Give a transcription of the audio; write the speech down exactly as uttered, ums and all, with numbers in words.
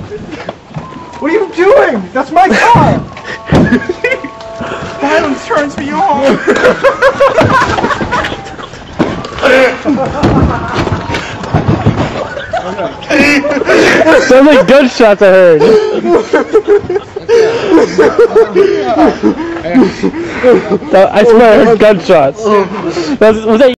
What are you doing? That's my car! Violence turns me on! Sound like gunshots I heard. I swear I heard gunshots. Was that